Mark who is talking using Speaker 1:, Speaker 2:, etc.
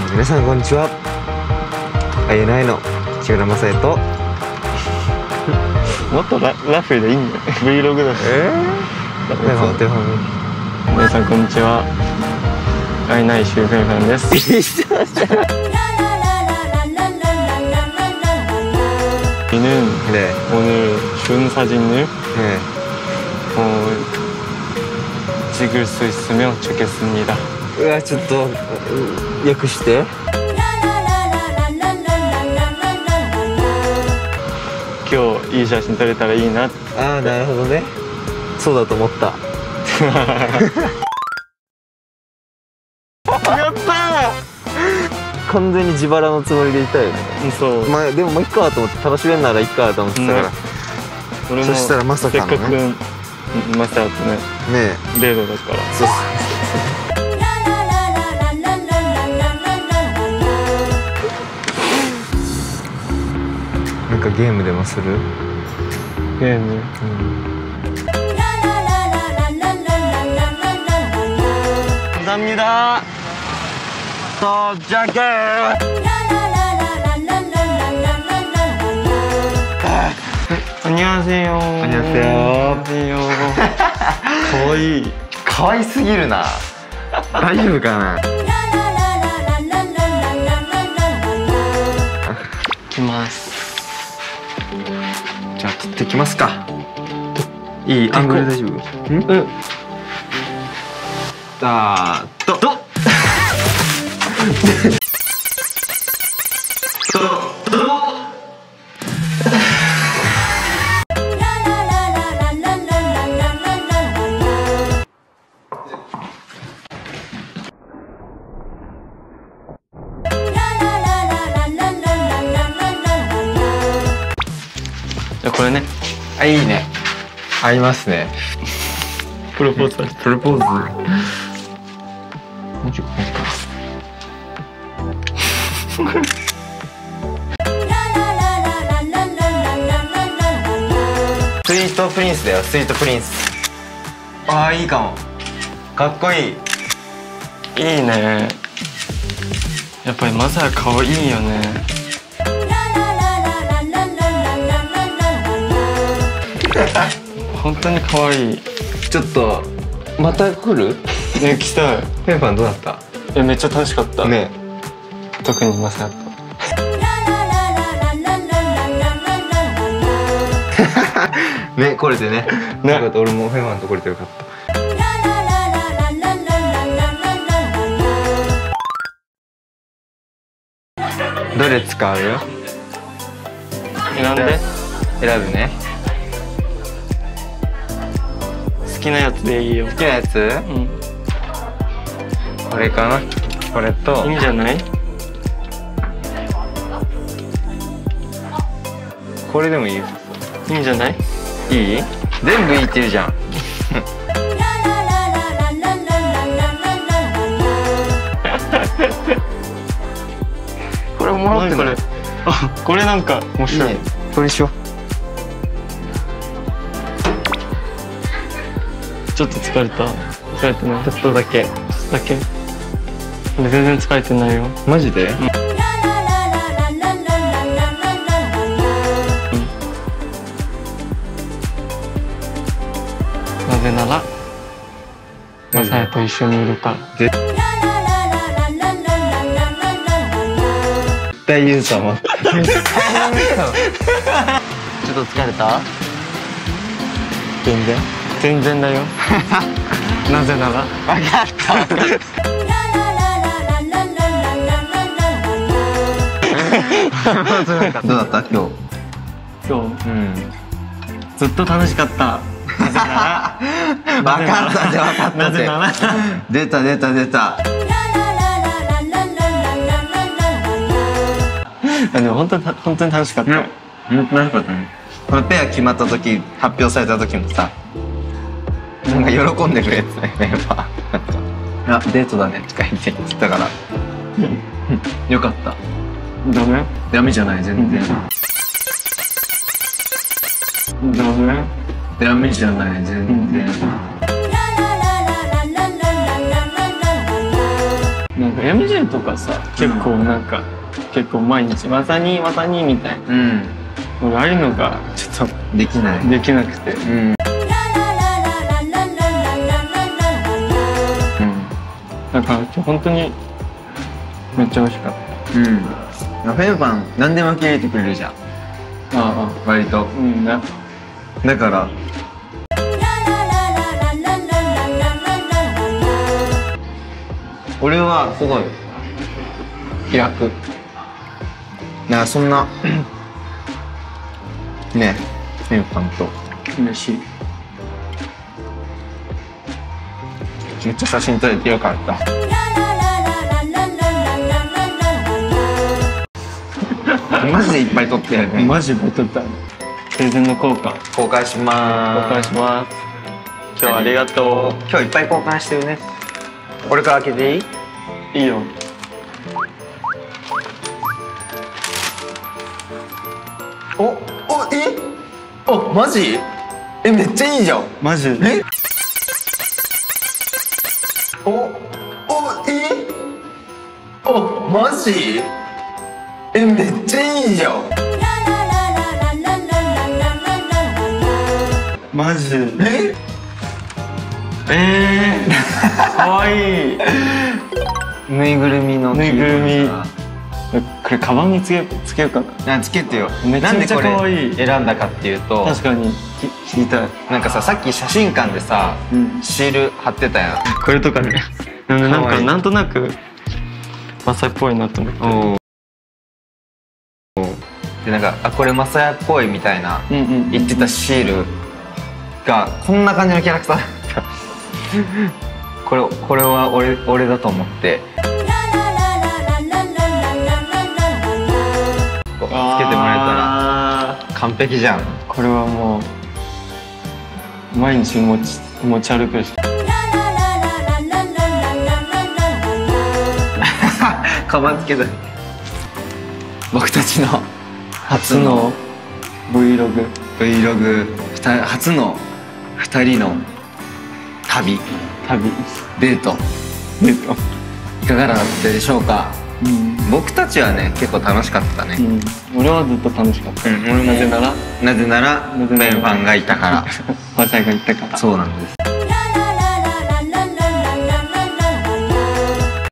Speaker 1: 皆さんこんにちは。INI の志村正也と
Speaker 2: もっとラフでいいんだよ。Vlog だし。
Speaker 1: お手本。
Speaker 2: 皆さんこんにちは。INI 슈フェンファンです。저는
Speaker 1: 네.
Speaker 2: 오늘 좋은 사진을 찍을 수 있으면 좋겠습니다.
Speaker 1: うわ、ちょっと訳して。
Speaker 2: 今日いい写真撮れたらいいな。
Speaker 1: ああ、なるほどね。そうだと思った。
Speaker 2: やったー。
Speaker 1: 完全に自腹のつもりでいたよね。
Speaker 2: そう。
Speaker 1: まあでももういっかと思って楽しめんならいっかと思ってたから。
Speaker 2: 俺も
Speaker 1: そしたらまさかのね。
Speaker 2: せっかくまさかね。
Speaker 1: ね
Speaker 2: え。デートだから。
Speaker 1: そう。なんかゲームでもする？
Speaker 2: ゲーム。감사합니다. 도착해. 안녕하세요.
Speaker 1: 안녕하세요.
Speaker 2: 거의
Speaker 1: 可愛すぎるな。大丈夫かな？
Speaker 2: 来ます。
Speaker 1: じゃあ撮ってきますか。いいアングル大丈夫？うん。スタート。
Speaker 2: これね。
Speaker 1: あ、いいね。合いますね。
Speaker 2: プロポーズ。
Speaker 1: プロポーズ。もうちょっとスイートプリンスだよ、スイートプリンス。ああ、いいかも。かっこいい。
Speaker 2: いいね。やっぱりまさや顔いいよね。本当に可愛い。
Speaker 1: ちょっとまた来る？
Speaker 2: ね、来たい。
Speaker 1: フェンファンどうだった？
Speaker 2: めっちゃ楽しかった
Speaker 1: ね。
Speaker 2: 特にまさやと。
Speaker 1: ね、これでね。
Speaker 2: ね、
Speaker 1: よかった。俺もフェンファンとこれてよかった。どれ使う？
Speaker 2: 選んで。
Speaker 1: 選ぶね。
Speaker 2: 好きなやつでいいよ。
Speaker 1: 好きなやつ？
Speaker 2: うん。
Speaker 1: これかな。これと。
Speaker 2: いいんじゃない？
Speaker 1: これでもいいよ。
Speaker 2: いいんじゃない？
Speaker 1: いい？全部いいって言うじゃん。これおもろくない？
Speaker 2: これ。あ、これなんか面白い。
Speaker 1: いいね。これにしよう。
Speaker 2: ちょっと疲れた。疲れてない。
Speaker 1: ちょっとだけ。
Speaker 2: だけ。全然疲れてないよ。
Speaker 1: マジで？
Speaker 2: うん。なぜならまさやと一緒にいるから。
Speaker 1: 絶対言うと思う。ちょっと疲れた？
Speaker 2: 全然。全然だよ。なぜなら。
Speaker 1: 分かった。どうだった今日？
Speaker 2: 今日。
Speaker 1: うん。
Speaker 2: ずっと楽しかった。なぜなら。
Speaker 1: 分かったって分かったって。
Speaker 2: なぜなら。
Speaker 1: 出た出た出た。
Speaker 2: でも本当に楽しかった。
Speaker 1: 本当に楽しかったね。このペア決まった時、発表された時もさ、なんか喜んでくれやつね、メンバー。なんか、あ、デートだねとか言ってたから。よかった。
Speaker 2: ダメ？
Speaker 1: ダメじゃない、全然。
Speaker 2: ダメ？
Speaker 1: ダメじゃない、全然。
Speaker 2: なんか MJ とかさ結構なんか、結構毎日またにまたにみたいな、俺ああいうのがちょっと
Speaker 1: できな
Speaker 2: くて、だから今日本当にめっちゃ美味しかった。
Speaker 1: フェンパン何でも受け入れてくれるじゃん。割と。だから俺はすごい気楽。そんなね、フェンパンと
Speaker 2: 嬉しい。
Speaker 1: めっちゃ写真撮れてよかった。マジでいっぱい撮ってるね。
Speaker 2: マジでいっぱい撮った。プレゼンの交換
Speaker 1: しまーす。
Speaker 2: 今日はありがとう。
Speaker 1: 今日いっぱい交換してるね。俺から開けていい？
Speaker 2: いいよ。
Speaker 1: マジ？めっちゃいいじゃん。
Speaker 2: マジ？
Speaker 1: マジ？めっちゃいいじゃん。
Speaker 2: マジ？かわいい。
Speaker 1: ぬいぐるみの。
Speaker 2: これカバンにつけようかな。
Speaker 1: つけてよ。
Speaker 2: めちゃめちゃかわいい。
Speaker 1: 選んだかっていうと、
Speaker 2: 確かに聞いたい。
Speaker 1: なんかさっき写真館でさ、シール貼ってたやん。
Speaker 2: これとかね。なんとなくマサイっぽいなと思って。
Speaker 1: でなんかこれマサヤっぽいみたいな言ってたシールがこんな感じのキャラクターだった。これは俺だと思ってつけてもらえたら完璧じゃん。
Speaker 2: これはもう毎日持ち歩くし。
Speaker 1: カバンつけた。僕たちの初の
Speaker 2: Vlog
Speaker 1: 初の2人の旅デートいかがだったでしょうか。僕たちはね結構楽しかったね。
Speaker 2: 俺はずっと楽しかった。なぜなら
Speaker 1: フェンファンがいたから。
Speaker 2: マサイがいたから。
Speaker 1: そうなんです。